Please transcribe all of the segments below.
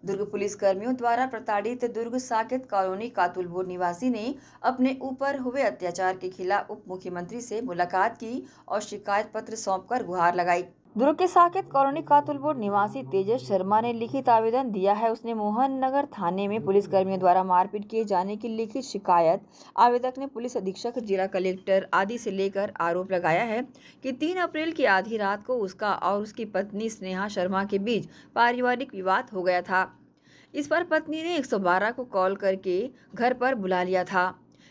दुर्ग police कर्मियों द्वारा प्रताड़ित दुर्ग साकेत कॉलोनी कातुलपुर निवासी ने अपने ऊपर हुए अत्याचार के खिलाफ उप मुख्यमंत्री से मुलाकात की और शिकायत पत्र सौंपकर गुहार लगाई। दुर्ग के साकेत कॉलोनी कातुलपुर निवासी तेजस शर्मा ने लिखित आवेदन दिया है। उसने मोहन नगर थाने में पुलिस कर्मियों द्वारा मारपीट किए जाने की लिखित शिकायत आवेदक ने पुलिस अधीक्षक, जिला कलेक्टर आदि से लेकर आरोप लगाया है कि 3 अप्रैल की आधी रात को उसका और उसकी पत्नी स्नेहा शर्मा के बीच पारिवारिक विवाद हो गया था। इस पर पत्नी ने 112 को कॉल करके घर पर बुला लिया था।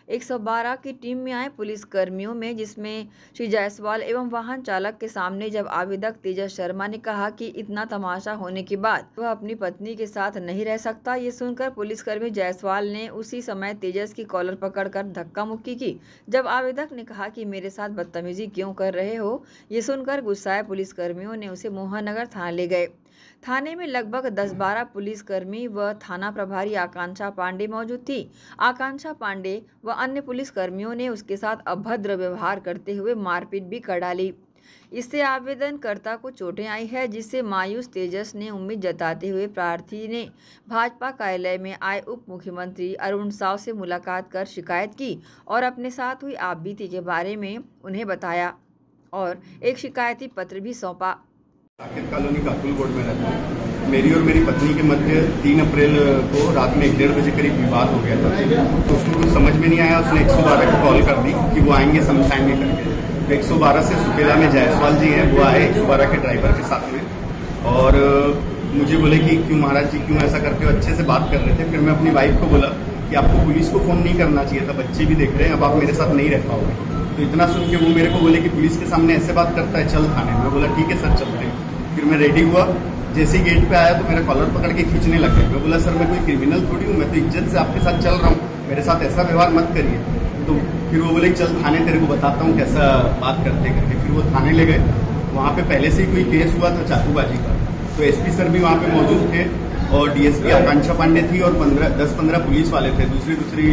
112 की टीम में आए पुलिस कर्मियों में जिसमें श्री जायसवाल एवं वाहन चालक के सामने जब आवेदक तेजस शर्मा ने कहा कि इतना तमाशा होने के बाद वह अपनी पत्नी के साथ नहीं रह सकता, ये सुनकर पुलिसकर्मी जायसवाल ने उसी समय तेजस की कॉलर पकड़कर धक्का मुक्की की। जब आवेदक ने कहा कि मेरे साथ बदतमीजी क्यों कर रहे हो, ये सुनकर गुस्साए पुलिसकर्मियों ने उसे मोहननगर थाना ले गए। थाने में लगभग 10-12 पुलिसकर्मी व थाना प्रभारी आकांक्षा पांडे मौजूद थी। आकांक्षा पांडे व अन्य पुलिसकर्मियों ने उसके साथ अभद्र व्यवहार करते हुए मारपीट भी कर डाली। इससे आवेदनकर्ता को चोटें आई है, जिससे मायूस तेजस ने उम्मीद जताते हुए प्रार्थी ने भाजपा कार्यालय में आए उप मुख्यमंत्री अरुण साव से मुलाकात कर शिकायत की और अपने साथ हुई आपबीती के बारे में उन्हें बताया और एक शिकायती पत्र भी सौंपा। साकेत कॉलोनी कातुलपुर में रहता हूँ। मेरी और मेरी पत्नी के मध्य 3 अप्रैल को रात में 1-1:30 बजे करीब विवाद हो गया था। तो उसको कुछ समझ में नहीं आया, उसने 112 को कॉल कर दी कि वो आएंगे समझाएंगे करके। तो 112 से सुपेला में जायसवाल जी हैं, वो आए 112 के ड्राइवर के साथ में और मुझे बोले कि क्यों महाराज जी क्यों ऐसा करते हो, अच्छे से बात कर रहे थे। फिर मैं अपनी वाइफ को बोला कि आपको पुलिस को फ़ोन नहीं करना चाहिए था, बच्चे भी देख रहे हैं, अब आप मेरे साथ नहीं रह पाओगे। तो इतना सुन के वो मेरे को बोले कि पुलिस के सामने ऐसे बात करता है, चल थाने। मैं बोला ठीक है सर चलते हैं। फिर मैं रेडी हुआ, जैसे ही गेट पे आया तो मेरा कॉलर पकड़ के खींचने लग गया। मैं बोला सर मैं कोई क्रिमिनल थोड़ी हूँ, मैं तो इज्जत से आपके साथ चल रहा हूँ, मेरे साथ ऐसा व्यवहार मत करिए। तो फिर वो बोले चल थाने तेरे को बताता हूँ कैसा बात करते करके। फिर वो थाने ले गए। वहाँ पे पहले से ही कोई केस हुआ था चाकूबाजी का, तो एसपी सर भी वहाँ पे मौजूद थे और डीएसपी आकांक्षा पांडे थी और 10-15 पुलिस वाले थे, दूसरी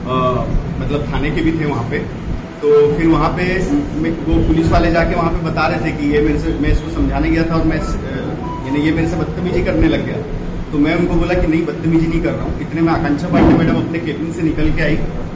मतलब थाने के भी थे वहाँ पे। तो फिर वहाँ पे वो पुलिस वाले जाके वहाँ पे बता रहे थे कि ये मेरे से, मैं इसको समझाने गया था और मैं यानी ये मेरे से बदतमीजी करने लग गया। तो मैं उनको बोला कि नहीं बदतमीजी नहीं कर रहा हूँ। इतने में आकांक्षा पांडे मैडम अपने केबिन से निकल के आई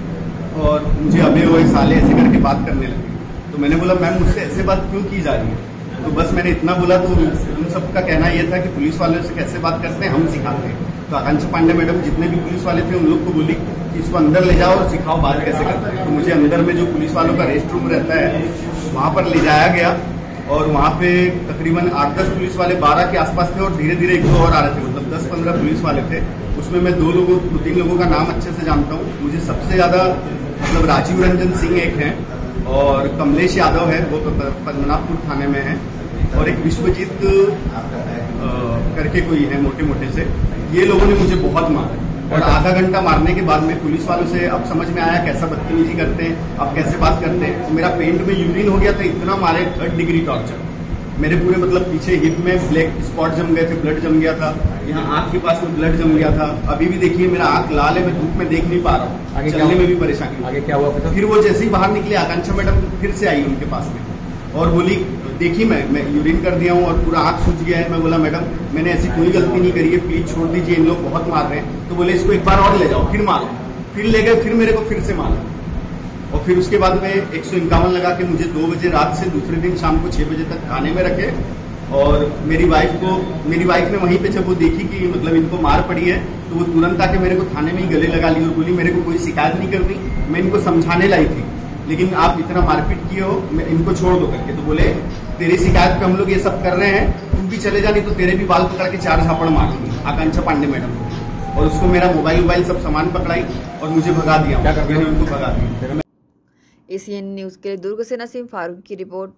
और मुझे अबे वो साले ऐसे करके बात करने लगी। तो मैंने बोला मैम मुझसे ऐसे बात क्यों की जा रही है? तो बस मैंने इतना बोला तो उन सबका कहना यह था कि पुलिस वालों से कैसे बात करते हैं हम सिखाते हैं। तो आकांक्षा पांडे मैडम जितने भी पुलिस वाले थे उन लोग को बोली कि इसको अंदर ले जाओ और सिखाओ बात कैसे करते हैं। तो मुझे अंदर में जो पुलिस वालों का रेस्ट रूम रहता है वहाँ पर ले जाया गया और वहाँ पे तकरीबन 8-10 पुलिस वाले 12 के आसपास थे और धीरे धीरे 1-2 और आ रहे थे, मतलब 10-15 पुलिस वाले थे। उसमें मैं 2-3 लोगों का नाम अच्छे से जानता हूँ। मुझे सबसे ज़्यादा मतलब राजीव रंजन सिंह एक हैं और कमलेश यादव है, वो पद्मनाभपुर थाने में है, और एक विश्वजीत करके कोई है मोटे से। ये लोगों ने मुझे बहुत मारा और आधा घंटा मारने के बाद में पुलिस वालों से अब समझ में आया कैसा बदतमीजी करते हैं, अब कैसे बात करते हैं। तो मेरा पेंट में यूरिन हो गया था, इतना मारे 3rd डिग्री टॉर्चर। मेरे पूरे मतलब पीछे हिप में ब्लैक स्पॉट जम गए थे, ब्लड जम गया था, यहाँ आँख के पास में ब्लड जम गया था। अभी भी देखिए मेरा आँख लाल है, मैं धूप में देख नहीं पा रहा हूँ, चलने में भी परेशानी। आगे क्या हुआ? फिर वो जैसे ही बाहर निकले आकांक्षा मैडम फिर से आई उनके पास में और बोली देखिए मैं यूरिन कर दिया हूँ और पूरा आँख सूज गया है। मैं बोला मैडम मैंने ऐसी कोई गलती नहीं करी है, प्लीज छोड़ दीजिए, इन लोग बहुत मार रहे हैं। तो बोले इसको एक बार और ले जाओ, फिर मारो। फिर ले गए, फिर मेरे को फिर से मारा और फिर उसके बाद में 151 लगा के मुझे 2 बजे रात से दूसरे दिन शाम को 6 बजे तक थाने में रखे। और मेरी वाइफ ने वहीं पे जब वो देखी कि मतलब इनको मार पड़ी है तो वो तुरंत आके मेरे को थाने में ही गले लगा ली और बोली मेरे को कोई शिकायत नहीं करनी, मैं इनको समझाने लाई थी, लेकिन आप इतना मारपीट किए हो, इनको छोड़ दो करके। तो बोले तेरी शिकायत पे हम लोग ये सब कर रहे हैं, तुम भी चले जा, नहीं तो तेरे भी बाल पकड़ के 4 झापड़ मारूंगी। आकांक्षा पांडे मैडम को, और उसको मेरा मोबाइल सब सामान पकड़ाई और मुझे भगा दिया। मैंने उनको भगा दिया। एसीएन न्यूज के लिए दुर्ग से नसीम फारूक की रिपोर्ट।